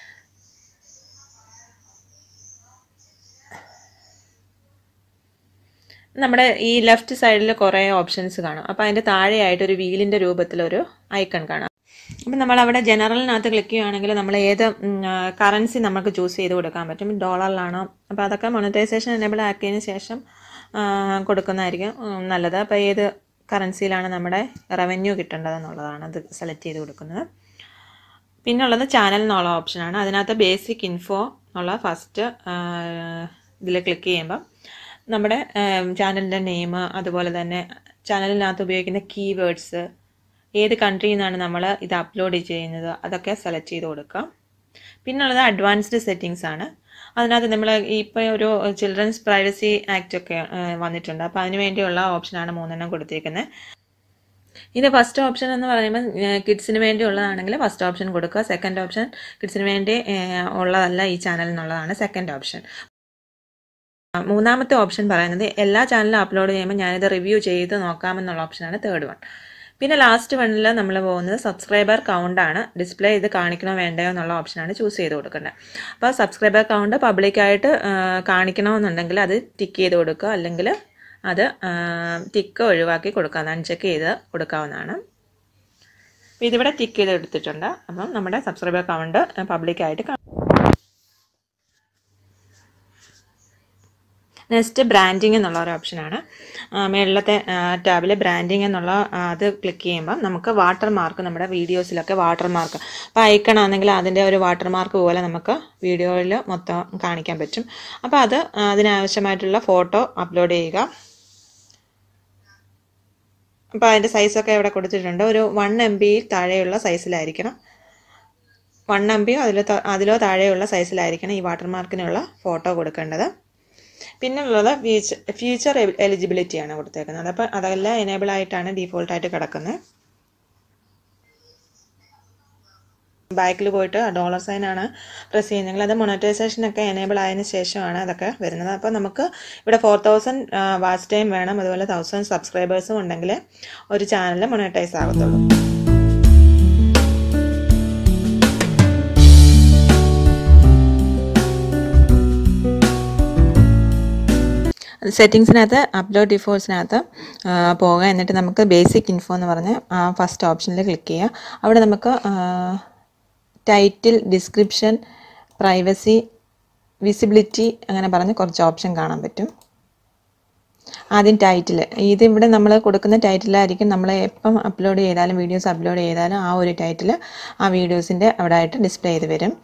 നമ്മുടെ ഈ ലെഫ്റ്റ് സൈഡിൽ കുറേ ഓപ്ഷൻസ് കാണാം. അപ്പോൾ അതിൻ്റെ താഴെയായിട്ട് ഒരു വീലിൻ്റെ രൂപത്തിലൊരു ഐക്കൺ കാണാം. അപ്പം നമ്മൾ അവിടെ ജനറലിനകത്ത് ക്ലിക്ക് ചെയ്യുകയാണെങ്കിൽ നമ്മൾ ഏത് കറൻസി നമുക്ക് ചൂസ് ചെയ്ത് കൊടുക്കാൻ പറ്റും. ഡോളറിലാണോ? അപ്പോൾ അതൊക്കെ മോണിറ്റൈസേഷൻ എനേബിൾ ആക്കിയതിന് ശേഷം കൊടുക്കുന്നതായിരിക്കും നല്ലത്. അപ്പോൾ ഏത് കറൻസിയിലാണ് നമ്മുടെ റവന്യൂ കിട്ടേണ്ടതെന്നുള്ളതാണ് അത് സെലക്ട് ചെയ്ത് കൊടുക്കുന്നത്. പിന്നെ ഉള്ളത് ചാനൽ എന്നുള്ള ഓപ്ഷനാണ്. അതിനകത്ത് ബേസിക് ഇൻഫോ എന്നുള്ള ഫസ്റ്റ് ഇതിൽ ക്ലിക്ക് ചെയ്യുമ്പം നമ്മുടെ ചാനലിൻ്റെ നെയിം, അതുപോലെ തന്നെ ചാനലിനകത്ത് ഉപയോഗിക്കുന്ന കീവേഡ്സ്, ഏത് കൺട്രിയിൽ നിന്നാണ് നമ്മൾ ഇത് അപ്ലോഡ് ചെയ്യുന്നത് അതൊക്കെ സെലക്ട് ചെയ്ത് കൊടുക്കാം. പിന്നുള്ളത് അഡ്വാൻസ്ഡ് സെറ്റിങ്സ് ആണ്. അതിനകത്ത് നമ്മൾ ഇപ്പോൾ ഒരു ചിൽഡ്രൻസ് പ്രൈവസി ആക്ട് ഒക്കെ വന്നിട്ടുണ്ട്. അപ്പോൾ അതിന് വേണ്ടിയുള്ള ഓപ്ഷനാണ് മൂന്നെണ്ണം കൊടുത്തേക്കുന്നത്. ഇത് ഫസ്റ്റ് ഓപ്ഷൻ എന്ന് പറയുമ്പോൾ കിഡ്സിന് വേണ്ടിയുള്ളതാണെങ്കിൽ ഫസ്റ്റ് ഓപ്ഷൻ കൊടുക്കുക. സെക്കൻഡ് ഓപ്ഷൻ കിഡ്സിന് വേണ്ടി ഉള്ളതല്ല ഈ ചാനൽ എന്നുള്ളതാണ് സെക്കൻഡ് ഓപ്ഷൻ. മൂന്നാമത്തെ ഓപ്ഷൻ പറയുന്നത് എല്ലാ ചാനലും അപ്ലോഡ് ചെയ്യുമ്പോൾ ഞാനിത് റിവ്യൂ ചെയ്ത് നോക്കാമെന്നുള്ള ഓപ്ഷനാണ് തേർഡ് വൺ. പിന്നെ ലാസ്റ്റ് വണ്ണിൽ നമ്മൾ പോകുന്നത് സബ്സ്ക്രൈബർ കൗണ്ടാണ്. ഡിസ്പ്ലേ ഇത് കാണിക്കണോ വേണ്ടയോ എന്നുള്ള ഓപ്ഷനാണ് ചൂസ് ചെയ്ത് കൊടുക്കേണ്ടത്. അപ്പോൾ സബ്സ്ക്രൈബർ കൗണ്ട് പബ്ലിക്കായിട്ട് കാണിക്കണമെന്നുണ്ടെങ്കിൽ അത് ടിക്ക് ചെയ്ത് കൊടുക്കുക, അല്ലെങ്കിൽ അത് ടിക്ക് ഒഴിവാക്കി കൊടുക്കാം, അൺചെക്ക് ചെയ്ത് കൊടുക്കാവുന്നതാണ്. അപ്പോൾ ഇതിവിടെ ടിക്ക് ചെയ്ത് എടുത്തിട്ടുണ്ട്. അപ്പം നമ്മുടെ സബ്സ്ക്രൈബർ കൗണ്ട് പബ്ലിക്കായിട്ട് കാണും. നെക്സ്റ്റ് ബ്രാൻഡിങ് എന്നുള്ള ഒരു ഓപ്ഷനാണ്. മേളിലത്തെ ടാബിൽ ബ്രാൻഡിങ് എന്നുള്ള അത് ക്ലിക്ക് ചെയ്യുമ്പോൾ നമുക്ക് വാട്ടർ മാർക്ക്, നമ്മുടെ വീഡിയോസിലൊക്കെ വാട്ടർ മാർക്ക് അപ്പോൾ അയക്കണമെന്നെങ്കിൽ അതിൻ്റെ ഒരു വാട്ടർ മാർക്ക് പോലെ നമുക്ക് വീഡിയോയിൽ മൊത്തം കാണിക്കാൻ പറ്റും. അപ്പോൾ അത് അതിനാവശ്യമായിട്ടുള്ള ഫോട്ടോ അപ്ലോഡ് ചെയ്യുക. അപ്പോൾ അതിൻ്റെ സൈസൊക്കെ ഇവിടെ കൊടുത്തിട്ടുണ്ട്. ഒരു വൺ എം ബി താഴെയുള്ള സൈസിലായിരിക്കണം, വൺ എം ബിയോ അതിലോ അതിലോ താഴെയുള്ള സൈസിലായിരിക്കണം ഈ വാട്ടർ മാർക്കിനുള്ള ഫോട്ടോ കൊടുക്കേണ്ടത്. പിന്നുള്ളത് ഫ്യൂച്ചർ ഫ്യൂച്ചർ എലിജിബിലിറ്റിയാണ് കൊടുത്തേക്കുന്നത്. അപ്പോൾ അതെല്ലാം എനേബിൾ ആയിട്ടാണ് ഡീഫോൾട്ടായിട്ട് കിടക്കുന്നത്. ബാക്കിൽ പോയിട്ട് ഡോളർ സൈൻ ആണ് പ്രസ് ചെയ്യുന്നതെങ്കിൽ അത് മൊണറ്റൈസേഷനൊക്കെ എനേബിൾ ആയതിനു ശേഷമാണ് അതൊക്കെ വരുന്നത്. അപ്പോൾ നമുക്ക് ഇവിടെ ഫോർ തൗസൻഡ് വാച്ച് ടൈം വേണം, അതുപോലെ തൗസൻഡ് സബ്സ്ക്രൈബേഴ്സും ഉണ്ടെങ്കിൽ ഒരു ചാനൽ മൊണറ്റൈസ് ആകത്തുള്ളൂ. സെറ്റിങ്സിനകത്ത് അപ്ലോഡ് ഡിഫോൾട്ട്സിനകത്ത് പോവുക. എന്നിട്ട് നമുക്ക് ബേസിക് ഇൻഫോ എന്ന് പറഞ്ഞ് ഫസ്റ്റ് ഓപ്ഷനിൽ ക്ലിക്ക് ചെയ്യുക. അവിടെ നമുക്ക് ടൈറ്റിൽ, ഡിസ്ക്രിപ്ഷൻ, പ്രൈവസി, വിസിബിലിറ്റി അങ്ങനെ പറഞ്ഞ് കുറച്ച് ഓപ്ഷൻ കാണാൻ പറ്റും. ആദ്യം ടൈറ്റിൽ, ഇതിവിടെ നമ്മൾ കൊടുക്കുന്ന ടൈറ്റിലായിരിക്കും നമ്മൾ എപ്പം അപ്ലോഡ് ചെയ്താലും വീഡിയോസ് അപ്ലോഡ് ചെയ്താലും ആ ഒരു ടൈറ്റിൽ ആ വീഡിയോസിൻ്റെ അവിടെ ആയിട്ട് ഡിസ്പ്ലേ ചെയ്ത് വരും.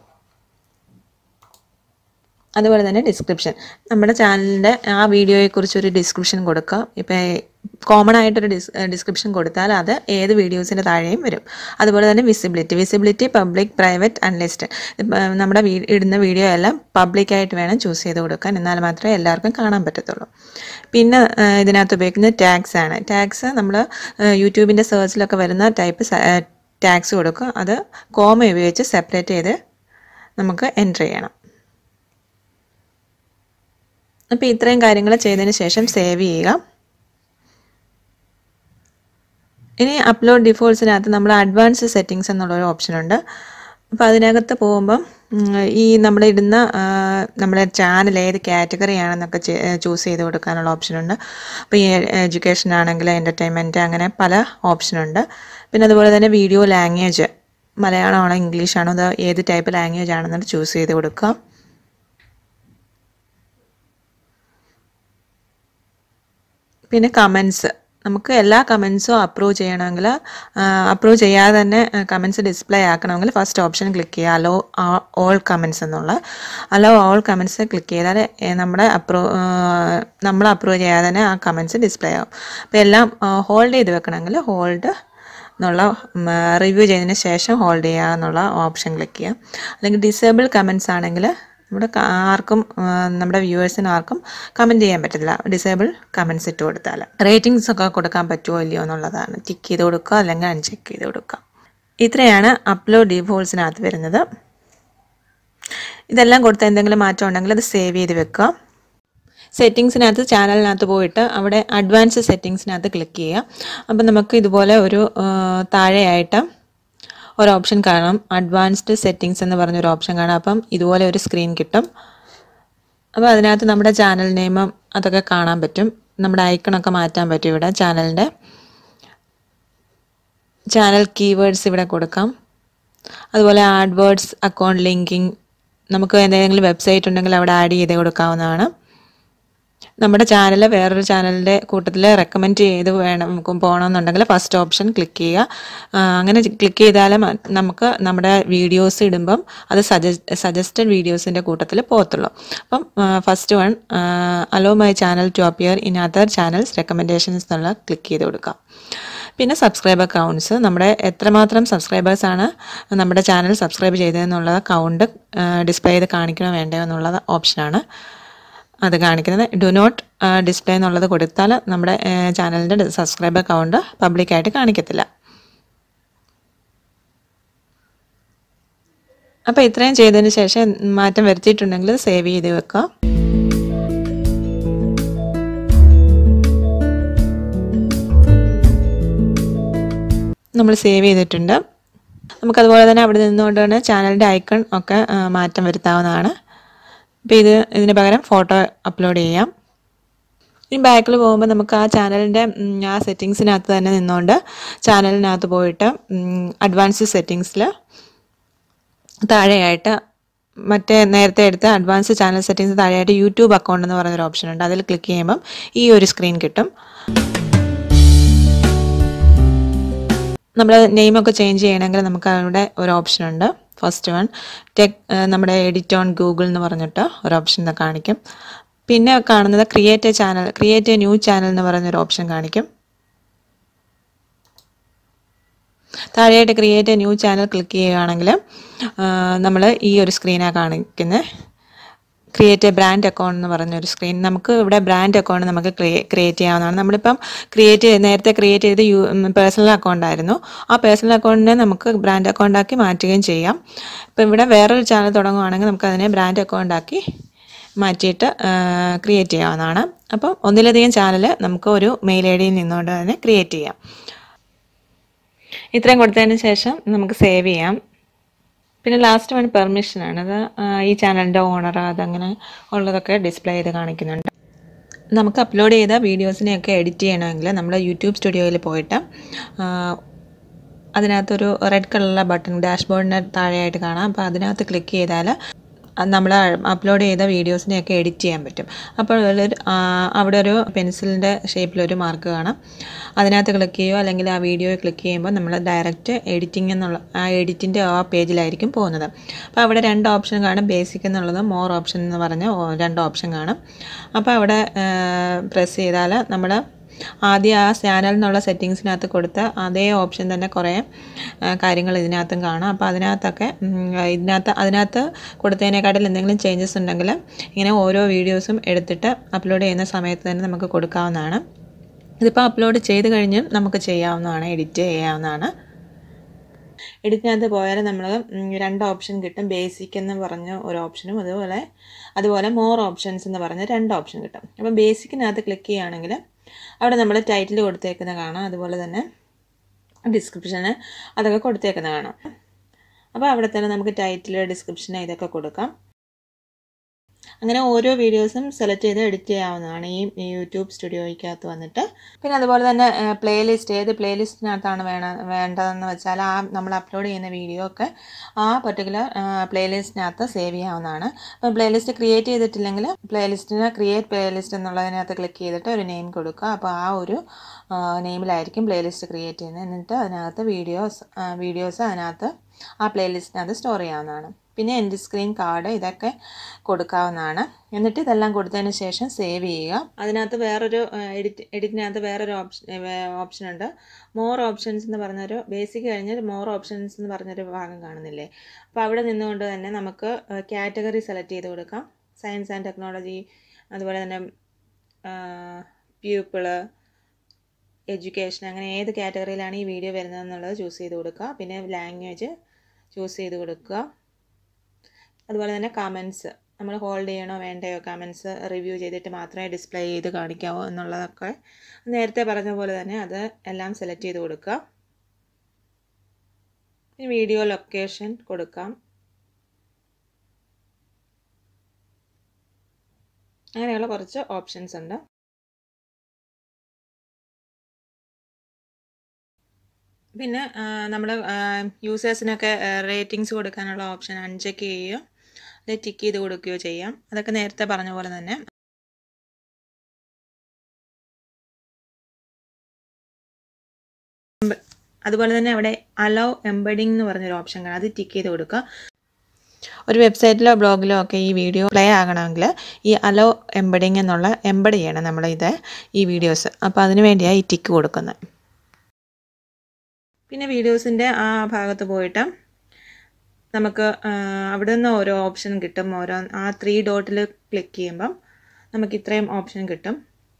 അതുപോലെ തന്നെ ഡിസ്ക്രിപ്ഷൻ, നമ്മുടെ ചാനലിൻ്റെ ആ വീഡിയോയെക്കുറിച്ചൊരു ഡിസ്ക്രിപ്ഷൻ കൊടുക്കുക. ഇപ്പോൾ കോമൺ ആയിട്ടൊരു ഡിസ് ഡിസ്ക്രിപ്ഷൻ കൊടുത്താൽ അത് ഏത് വീഡിയോസിൻ്റെ താഴെയും വരും. അതുപോലെ തന്നെ visibility visibility public, private, unlisted. നമ്മുടെ വീ ഇടുന്ന വീഡിയോ എല്ലാം പബ്ലിക്കായിട്ട് വേണം ചൂസ് ചെയ്ത് കൊടുക്കാൻ, എന്നാൽ മാത്രമേ എല്ലാവർക്കും കാണാൻ പറ്റത്തുള്ളൂ. പിന്നെ ഇതിനകത്ത് ഉപയോഗിക്കുന്നത് ടാഗ്സ് ആണ്. ടാഗ്സ് നമ്മൾ യൂട്യൂബിൻ്റെ സെർച്ചിലൊക്കെ വരുന്ന ടൈപ്പ് ടാഗ്സ് കൊടുക്കുക. അത് കോമ ഉപയോഗിച്ച് സെപ്പറേറ്റ് ചെയ്ത് നമുക്ക് എൻ്റർ ചെയ്യണം. അപ്പോൾ ഇത്രയും കാര്യങ്ങൾ ചെയ്തതിന് ശേഷം സേവ് ചെയ്യുക. ഇനി അപ്ലോഡ് ഡിഫോൾട്ട്സിനകത്ത് നമ്മൾ അഡ്വാൻസ്ഡ് സെറ്റിങ്സ് എന്നുള്ളൊരു ഓപ്ഷനുണ്ട്. അപ്പോൾ അതിനകത്ത് പോകുമ്പം ഈ നമ്മൾ ഇടുന്ന നമ്മുടെ ചാനൽ ഏത് കാറ്റഗറി ആണെന്നൊക്കെ ചൂസ് ചെയ്ത് കൊടുക്കാനുള്ള ഓപ്ഷനുണ്ട്. അപ്പോൾ ഈ എഡ്യൂക്കേഷൻ ആണെങ്കിൽ എൻ്റർടൈൻമെൻറ്റ്, അങ്ങനെ പല ഓപ്ഷനുണ്ട്. പിന്നെ അതുപോലെ തന്നെ വീഡിയോ ലാംഗ്വേജ്, മലയാളമാണോ ഇംഗ്ലീഷാണോ, അത് ഏത് ടൈപ്പ് ലാംഗ്വേജ് ആണെന്നത് ചൂസ് ചെയ്ത് കൊടുക്കുക. പിന്നെ കമൻസ്, നമുക്ക് എല്ലാ കമൻസും അപ്രൂവ് ചെയ്യണമെങ്കിൽ, അപ്രൂവ് ചെയ്യാതെ തന്നെ കമൻസ് ഡിസ്പ്ലേ ആക്കണമെങ്കിൽ ഫസ്റ്റ് ഓപ്ഷൻ ക്ലിക്ക് ചെയ്യുക, അലോ ഓൾ കമൻസ് എന്നുള്ള. അലോ ഓൾ കമൻസ് ക്ലിക്ക് ചെയ്താൽ നമ്മുടെ അപ്രൂവ് നമ്മൾ അപ്രൂവ് ചെയ്യാതെ തന്നെ ആ കമൻസ് ഡിസ്പ്ലേ ആവും. അപ്പോൾ എല്ലാം ഹോൾഡ് ചെയ്ത് വെക്കണമെങ്കിൽ ഹോൾഡ് എന്നുള്ള റിവ്യൂ ചെയ്തതിന് ശേഷം ഹോൾഡ് ചെയ്യുക എന്നുള്ള ഓപ്ഷൻ ക്ലിക്ക് ചെയ്യുക. അല്ലെങ്കിൽ ഡിസേബിൾ കമൻസ് ആണെങ്കിൽ ഇവിടെ ആർക്കും നമ്മുടെ വ്യൂവേഴ്സിന് ആർക്കും കമൻറ്റ് ചെയ്യാൻ പറ്റില്ല, ഡിസേബിൾ കമൻസ് ഇട്ട് കൊടുത്താൽ. റേറ്റിംഗ്സ് ഒക്കെ കൊടുക്കാൻ പറ്റുമോ ഇല്ലയോ എന്നുള്ളതാണ്. ടിക്ക് ചെയ്ത് കൊടുക്കുക, അല്ലെങ്കിൽ അൺചെക്ക് ചെയ്ത് കൊടുക്കുക. ഇത്രയാണ് അപ്ലോഡ് ഡിഫോൾട്ട്സിനകത്ത് വരുന്നത്. ഇതെല്ലാം കൊടുത്ത് എന്തെങ്കിലും മാറ്റം ഉണ്ടെങ്കിൽ അത് സേവ് ചെയ്ത് വെക്കുക. സെറ്റിങ്സിനകത്ത് ചാനലിനകത്ത് പോയിട്ട് അവിടെ അഡ്വാൻസ് സെറ്റിങ്സിനകത്ത് ക്ലിക്ക് ചെയ്യുക. അപ്പം നമുക്ക് ഇതുപോലെ ഒരു താഴെയായിട്ട് ഒരു ഓപ്ഷൻ കാണാം, അഡ്വാൻസ്ഡ് സെറ്റിങ്സ് എന്ന് പറഞ്ഞൊരു ഓപ്ഷൻ കാണാം. അപ്പം ഇതുപോലെ ഒരു സ്ക്രീൻ കിട്ടും. അപ്പോൾ അതിനകത്ത് നമ്മുടെ ചാനൽ നെയിമും അതൊക്കെ കാണാൻ പറ്റും. നമ്മുടെ ഐക്കണൊക്കെ മാറ്റാൻ പറ്റും. ഇവിടെ ചാനലിൻ്റെ ചാനൽ കീവേഡ്സ് ഇവിടെ കൊടുക്കാം. അതുപോലെ ആഡ്വേർഡ്സ്, അക്കൗണ്ട് ലിങ്കിങ്, നമുക്ക് എന്തെങ്കിലും വെബ്സൈറ്റ് ഉണ്ടെങ്കിൽ അവിടെ ആഡ് ചെയ്ത് കൊടുക്കാവുന്നതാണ്. നമ്മുടെ ചാനൽ വേറൊരു ചാനലിൻ്റെ കൂട്ടത്തിൽ റെക്കമെൻഡ് ചെയ്ത് വേണം പോകണമെന്നുണ്ടെങ്കിൽ ഫസ്റ്റ് ഓപ്ഷൻ ക്ലിക്ക് ചെയ്യുക. അങ്ങനെ ക്ലിക്ക് ചെയ്താൽ നമുക്ക് നമ്മുടെ വീഡിയോസ് ഇടുമ്പം അത് സജസ്റ്റ് സജസ്റ്റഡ് വീഡിയോസിൻ്റെ കൂട്ടത്തിൽ പോകത്തുള്ളൂ. അപ്പം first one allow my channel to appear in other channels recommendations എന്നുള്ള ക്ലിക്ക് ചെയ്ത് കൊടുക്കാം. പിന്നെ സബ്സ്ക്രൈബർ കൗണ്ട്സ്, നമ്മുടെ എത്രമാത്രം സബ്സ്ക്രൈബേഴ്സാണ് നമ്മുടെ ചാനൽ സബ്സ്ക്രൈബ് ചെയ്തതെന്നുള്ള കൗണ്ട് ഡിസ്പ്ലേ ചെയ്ത് കാണിക്കണോ വേണ്ടയോ എന്നുള്ളത് ഓപ്ഷനാണ് അത് കാണിക്കുന്നത്. ഡു നോട്ട് ഡിസ്പ്ലേ എന്നുള്ളത് കൊടുത്താൽ നമ്മുടെ ചാനലിൻ്റെ സബ്സ്ക്രൈബർ കൗണ്ട് പബ്ലിക്കായിട്ട് കാണിക്കത്തില്ല. അപ്പോൾ ഇത്രയും ചെയ്തതിന് ശേഷം മാറ്റം വരുത്തിയിട്ടുണ്ടെങ്കിൽ സേവ് ചെയ്ത് വെക്കുക. നമ്മൾ സേവ് ചെയ്തിട്ടുണ്ട്. നമുക്കതുപോലെ തന്നെ അവിടെ നിന്നുകൊണ്ട് തന്നെ ചാനലിൻ്റെ ഐക്കൺ ഒക്കെ മാറ്റം വരുത്താവുന്നതാണ്. അപ്പോൾ ഇത് ഇതിന് പകരം ഫോട്ടോ അപ്ലോഡ് ചെയ്യാം. ഇനി ബാക്കിൽ പോകുമ്പോൾ നമുക്ക് ആ ചാനലിൻ്റെ ആ സെറ്റിങ്സിനകത്ത് തന്നെ നിന്നുകൊണ്ട് ചാനലിനകത്ത് പോയിട്ട് അഡ്വാൻസ് സെറ്റിങ്സിൽ താഴെയായിട്ട് മറ്റേ നേരത്തെ എടുത്ത അഡ്വാൻസ് ചാനൽ സെറ്റിങ്സ് താഴെയായിട്ട് യൂട്യൂബ് അക്കൗണ്ട് എന്ന് പറയുന്നൊരു ഓപ്ഷൻ ഉണ്ട്. അതിൽ ക്ലിക്ക് ചെയ്യുമ്പം ഈ ഒരു സ്ക്രീൻ കിട്ടും. നമ്മൾ നെയിമൊക്കെ ചേഞ്ച് ചെയ്യണമെങ്കിൽ നമുക്ക് അവിടെ ഒരു ഓപ്ഷൻ ഉണ്ട്. ഫസ്റ്റ് വൺ ടെക് നമ്മുടെ എഡിറ്റ് ഓൺ ഗൂഗിൾ എന്ന് പറഞ്ഞിട്ട് ഒരു ഓപ്ഷൻ കാണിക്കും. പിന്നെ കാണുന്നത് create a channel create a new channel എന്ന് പറയുന്നൊരു ഓപ്ഷൻ കാണിക്കും. താഴെയായിട്ട് create a new channel click ചെയ്യുകയാണെങ്കിൽ നമ്മൾ ഈ ഒരു സ്ക്രീനാണ് കാണിക്കുന്നത്. ക്രിയേറ്റ് എ ബ്രാൻഡ് അക്കൗണ്ട് എന്ന് പറഞ്ഞൊരു സ്ക്രീൻ. നമുക്ക് ഇവിടെ ബ്രാൻഡ് അക്കൗണ്ട് നമുക്ക് ക്രിയേറ്റ് ചെയ്യാവുന്നതാണ്. നമ്മളിപ്പം ക്രിയേറ്റ് ചെയ്ത് നേരത്തെ ക്രിയേറ്റ് ചെയ്ത് യു പേഴ്സണൽ അക്കൗണ്ട് ആയിരുന്നു. ആ പേഴ്സണൽ അക്കൗണ്ടിനെ നമുക്ക് ബ്രാൻഡ് അക്കൗണ്ടാക്കി മാറ്റുകയും ചെയ്യാം. ഇപ്പം ഇവിടെ വേറൊരു ചാനൽ തുടങ്ങുകയാണെങ്കിൽ നമുക്കതിനെ ബ്രാൻഡ് അക്കൗണ്ടാക്കി മാറ്റിയിട്ട് ക്രിയേറ്റ് ചെയ്യാവുന്നതാണ്. അപ്പം ഒന്നിലധികം ചാനൽ നമുക്ക് ഒരു മെയിൽ ഐ ഡിയിൽ നിന്നുകൊണ്ട് തന്നെ ക്രിയേറ്റ് ചെയ്യാം. ഇത്രയും കൊടുത്തതിന് ശേഷം നമുക്ക് സേവ് ചെയ്യാം. പിന്നെ ലാസ്റ്റ് വൺ പെർമിഷനാണ്. അത് ഈ ചാനലിൻ്റെ ഓണർ അതങ്ങനെ ഉള്ളതൊക്കെ ഡിസ്പ്ലേ ചെയ്ത് കാണിക്കുന്നുണ്ട്. നമുക്ക് അപ്ലോഡ് ചെയ്ത വീഡിയോസിനെയൊക്കെ എഡിറ്റ് ചെയ്യണമെങ്കിൽ നമ്മൾ യൂട്യൂബ് സ്റ്റുഡിയോയിൽ പോയിട്ട് അതിനകത്തൊരു റെഡ് കളറിലെ ബട്ടൺ ഡാഷ്ബോർഡിന് താഴെയായിട്ട് കാണാം. അപ്പോൾ അതിനകത്ത് ക്ലിക്ക് ചെയ്താൽ നമ്മൾ അപ്ലോഡ് ചെയ്ത വീഡിയോസിനെയൊക്കെ എഡിറ്റ് ചെയ്യാൻ പറ്റും. അപ്പോൾ അവിടെ ഒരു പെൻസിലിൻ്റെ ഷേപ്പിലൊരു മാർക്ക് കാണാം. അതിനകത്ത് ക്ലിക്ക് ചെയ്യുകയോ അല്ലെങ്കിൽ ആ വീഡിയോ ക്ലിക്ക് ചെയ്യുമ്പോൾ നമ്മൾ ഡയറക്റ്റ് എഡിറ്റിംഗ് എന്നുള്ള ആ എഡിറ്റിൻ്റെ ആ പേജിലായിരിക്കും പോകുന്നത്. അപ്പോൾ അവിടെ രണ്ട് ഓപ്ഷൻ കാണും, ബേസിക് എന്നുള്ളതും മോർ ഓപ്ഷൻ എന്ന് പറഞ്ഞ രണ്ട് ഓപ്ഷൻ കാണും. അപ്പോൾ അവിടെ പ്രസ് ചെയ്താൽ നമ്മൾ ആദ്യം ആ ചാനൽ എന്നുള്ള സെറ്റിങ്സിനകത്ത് കൊടുത്ത അതേ ഓപ്ഷൻ തന്നെ കുറേ കാര്യങ്ങൾ ഇതിനകത്തും കാണാം. അപ്പോൾ അതിനകത്തൊക്കെ ഇതിനകത്ത് അതിനകത്ത് കൊടുത്തതിനേക്കാട്ടിൽ എന്തെങ്കിലും ചേഞ്ചസ് ഉണ്ടെങ്കിൽ ഇങ്ങനെ ഓരോ വീഡിയോസും എടുത്തിട്ട് അപ്ലോഡ് ചെയ്യുന്ന സമയത്ത് തന്നെ നമുക്ക് കൊടുക്കാവുന്നതാണ്. ഇതിപ്പോൾ അപ്ലോഡ് ചെയ്ത് കഴിഞ്ഞും നമുക്ക് ചെയ്യാവുന്നതാണ്, എഡിറ്റ് ചെയ്യാവുന്നതാണ്. എഡിറ്റിനകത്ത് പോയാൽ നമ്മൾ രണ്ട് ഓപ്ഷൻ കിട്ടും. ബേസിക് എന്ന് പറഞ്ഞ ഒരു ഓപ്ഷനും അതുപോലെ അതുപോലെ മോർ ഓപ്ഷൻസ് എന്ന് പറഞ്ഞ രണ്ട് ഓപ്ഷൻ കിട്ടും. അപ്പോൾ ബേസിക്കിനകത്ത് ക്ലിക്ക് ചെയ്യുകയാണെങ്കിൽ അവിടെ നമ്മൾ ടൈറ്റിൽ കൊടുത്തേക്കുന്ന കാണാം, അതുപോലെ തന്നെ ഡിസ്ക്രിപ്ഷന് അതൊക്കെ കൊടുത്തേക്കുന്ന കാണാം. അപ്പോൾ അവിടെ തന്നെ നമുക്ക് ടൈറ്റിൽ ഡിസ്ക്രിപ്ഷന് ഇതൊക്കെ കൊടുക്കാം. അങ്ങനെ ഓരോ വീഡിയോസും സെലക്ട് ചെയ്ത് എഡിറ്റ് ചെയ്യാവുന്നതാണ് ഈ യൂട്യൂബ് സ്റ്റുഡിയോയ്ക്കകത്ത് വന്നിട്ട്. പിന്നെ അതുപോലെ തന്നെ പ്ലേലിസ്റ്റ് ഏത് പ്ലേലിസ്റ്റിനകത്താണ് വേണം വേണ്ടതെന്ന് വെച്ചാൽ ആ നമ്മൾ അപ്ലോഡ് ചെയ്യുന്ന വീഡിയോ ഒക്കെ ആ പർട്ടിക്കുലർ പ്ലേലിസ്റ്റിനകത്ത് സേവ് ചെയ്യാവുന്നതാണ്. അപ്പോൾ പ്ലേലിസ്റ്റ് ക്രിയേറ്റ് ചെയ്തിട്ടില്ലെങ്കിൽ പ്ലേലിസ്റ്റിന് ക്രിയേറ്റ് പ്ലേലിസ്റ്റ് എന്നുള്ളതിനകത്ത് ക്ലിക്ക് ചെയ്തിട്ട് ഒരു നെയിം കൊടുക്കുക. അപ്പോൾ ആ ഒരു നെയിമിലായിരിക്കും പ്ലേലിസ്റ്റ് ക്രിയേറ്റ് ചെയ്യുന്നത്. എന്നിട്ട് അതിനകത്ത് വീഡിയോസ് വീഡിയോസ് അതിനകത്ത് ആ പ്ലേലിസ്റ്റിനകത്ത് സ്റ്റോർ ചെയ്യാവുന്നതാണ്. പിന്നെ എൻഡ് സ്ക്രീൻ കാർഡ് ഇതൊക്കെ കൊടുക്കാവുന്നതാണ്. എന്നിട്ട് ഇതെല്ലാം കൊടുത്തതിന് ശേഷം സേവ് ചെയ്യുക. അതിനകത്ത് വേറൊരു എഡിറ്റ് എഡിറ്റിനകത്ത് വേറൊരു ഓപ്ഷൻ ഓപ്ഷൻ ഉണ്ട്. മോർ ഓപ്ഷൻസ് എന്ന് പറഞ്ഞൊരു ബേസിക് കഴിഞ്ഞ് മോർ ഓപ്ഷൻസ് എന്ന് പറഞ്ഞൊരു ഭാഗം കാണുന്നില്ലേ? അപ്പോൾ അവിടെ നിന്നുകൊണ്ട് തന്നെ നമുക്ക് കാറ്റഗറി സെലക്ട് ചെയ്ത് കൊടുക്കാം. സയൻസ് ആൻഡ് ടെക്നോളജി, അതുപോലെ തന്നെ പ്യൂപ്പിള്, എഡ്യൂക്കേഷൻ, അങ്ങനെ ഏത് കാറ്റഗറിയിലാണ് ഈ വീഡിയോ വരുന്നതെന്നുള്ളത് ചൂസ് ചെയ്ത് കൊടുക്കുക. പിന്നെ ലാംഗ്വേജ് ചൂസ് ചെയ്ത് കൊടുക്കുക. അതുപോലെ തന്നെ കമൻസ് നമ്മൾ ഹോൾഡ് ചെയ്യണോ വേണ്ടയോ, കമൻസ് റിവ്യൂ ചെയ്തിട്ട് മാത്രമേ ഡിസ്പ്ലേ ചെയ്ത് കാണിക്കാവോ എന്നുള്ളതൊക്കെ നേരത്തെ പറഞ്ഞ പോലെ തന്നെ അത് എല്ലാം സെലക്ട് ചെയ്ത് കൊടുക്കുക. പിന്നെ വീഡിയോ ലൊക്കേഷൻ കൊടുക്കാം. അങ്ങനെയുള്ള കുറച്ച് ഓപ്ഷൻസ് ഉണ്ട്. പിന്നെ നമ്മൾ യൂസേഴ്സിനൊക്കെ റേറ്റിംഗ്സ് കൊടുക്കാനുള്ള ഓപ്ഷൻ അൺചെക്ക് ചെയ്യുകയോ അത് ടിക്ക് ചെയ്ത് കൊടുക്കുകയോ ചെയ്യാം. അതൊക്കെ നേരത്തെ പറഞ്ഞ പോലെ തന്നെ. അതുപോലെ തന്നെ അവിടെ അലോ എംബഡിങ് എന്ന് പറഞ്ഞൊരു ഓപ്ഷൻ കാണാം, അത് ടിക്ക് ചെയ്ത് കൊടുക്കുക. ഒരു വെബ്സൈറ്റിലോ ബ്ലോഗിലോ ഒക്കെ ഈ വീഡിയോ പ്ലേ ആകണമെങ്കിൽ ഈ അലോ എംബഡിങ് എന്നുള്ള എംബഡ് ചെയ്യണം നമ്മൾ ഇത് ഈ വീഡിയോസ്. അപ്പോൾ അതിന് വേണ്ടിയാണ് ഈ ടിക്ക് കൊടുക്കുന്നത്. പിന്നെ വീഡിയോസിൻ്റെ ആ ഭാഗത്ത് പോയിട്ട് നമുക്ക് അവിടെ നിന്ന് ഓരോ ഓപ്ഷൻ കിട്ടും. ഓരോ ആ ത്രീ ഡോട്ടിൽ ക്ലിക്ക് ചെയ്യുമ്പം നമുക്ക് ഇത്രയും ഓപ്ഷൻ കിട്ടും.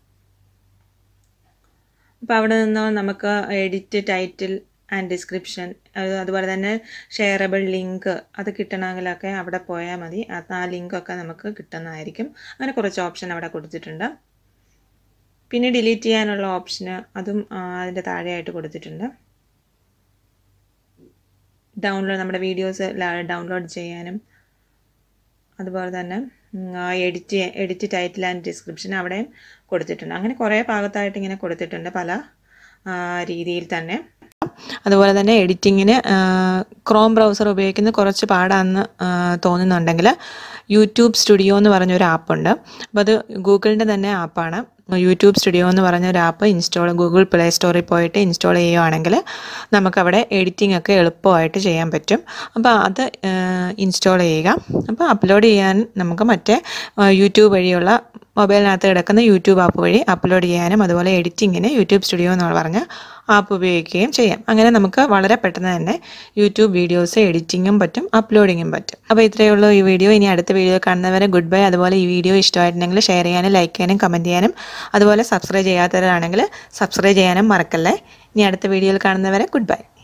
അപ്പോൾ അവിടെ നിന്ന് നമുക്ക് എഡിറ്റ് ടൈറ്റിൽ ആൻഡ് ഡിസ്ക്രിപ്ഷൻ, അതുപോലെ തന്നെ ഷെയറബിൾ ലിങ്ക് അത് കിട്ടണമെങ്കിലൊക്കെ അവിടെ പോയാൽ മതി. ആ ലിങ്കൊക്കെ നമുക്ക് കിട്ടുന്നതായിരിക്കും. അങ്ങനെ കുറച്ച് ഓപ്ഷൻ അവിടെ കൊടുത്തിട്ടുണ്ട്. പിന്നെ ഡിലീറ്റ് ചെയ്യാനുള്ള ഓപ്ഷന് അതും അതിൻ്റെ താഴെയായിട്ട് കൊടുത്തിട്ടുണ്ട്. ഡൗൺലോഡ് നമ്മുടെ വീഡിയോസ് ഡൗൺലോഡ് ചെയ്യാനും അതുപോലെ തന്നെ edit edit title and description അവിടെയും കൊടുത്തിട്ടുണ്ട്. അങ്ങനെ കുറേ ഭാഗത്തായിട്ട് ഇങ്ങനെ കൊടുത്തിട്ടുണ്ട് പല രീതിയിൽ തന്നെ. അതുപോലെ തന്നെ എഡിറ്റിങ്ങിന് ക്രോം ബ്രൗസർ ഉപയോഗിക്കുന്നത് കുറച്ച് പാടാണെന്ന് തോന്നുന്നുണ്ടെങ്കിൽ യൂട്യൂബ് സ്റ്റുഡിയോ എന്ന് പറഞ്ഞൊരു ആപ്പുണ്ട്. അപ്പോൾ അത് ഗൂഗിളിൻ്റെ തന്നെ ആപ്പാണ്. യൂട്യൂബ് സ്റ്റുഡിയോ എന്ന് പറഞ്ഞൊരു ആപ്പ് ഇൻസ്റ്റാൾ ഗൂഗിൾ പ്ലേ സ്റ്റോറിൽ പോയിട്ട് ഇൻസ്റ്റാൾ ചെയ്യുകയാണെങ്കിൽ നമുക്കവിടെ എഡിറ്റിംഗ് ഒക്കെ എളുപ്പമായിട്ട് ചെയ്യാൻ പറ്റും. അപ്പോൾ അത് ഇൻസ്റ്റാൾ ചെയ്യുക. അപ്പോൾ അപ്ലോഡ് ചെയ്യാൻ നമുക്ക് മറ്റേ യൂട്യൂബ് വഴിയുള്ള മൊബൈലിനകത്ത് കിടക്കുന്ന യൂട്യൂബ് ആപ്പ് വഴി അപ്ലോഡ് ചെയ്യാനും അതുപോലെ എഡിറ്റിങ്ങിന് യൂട്യൂബ് സ്റ്റുഡിയോ എന്ന് പറഞ്ഞ ആപ്പ് ഉപയോഗിക്കുകയും ചെയ്യാം. അങ്ങനെ നമുക്ക് വളരെ പെട്ടെന്ന് തന്നെ യൂട്യൂബ് വീഡിയോസ് എഡിറ്റിങ്ങും പറ്റും, അപ്ലോഡിങ്ങും പറ്റും. അപ്പോൾ ഇത്രയേ ഉള്ളൂ ഈ വീഡിയോ. ഇനി അടുത്ത വീഡിയോ കാണുന്നവരെ ഗുഡ് ബൈ. അതുപോലെ ഈ വീഡിയോ ഇഷ്ടമായിട്ടുണ്ടെങ്കിൽ ഷെയർ ചെയ്യാനും ലൈക്ക് ചെയ്യാനും കമൻറ്റ് ചെയ്യാനും അതുപോലെ സബ്സ്ക്രൈബ് ചെയ്യാത്തവരാണെങ്കിൽ സബ്സ്ക്രൈബ് ചെയ്യാനും മറക്കല്ലേ. ഇനി അടുത്ത വീഡിയോയിൽ കാണുന്നവരെ ഗുഡ് ബൈ.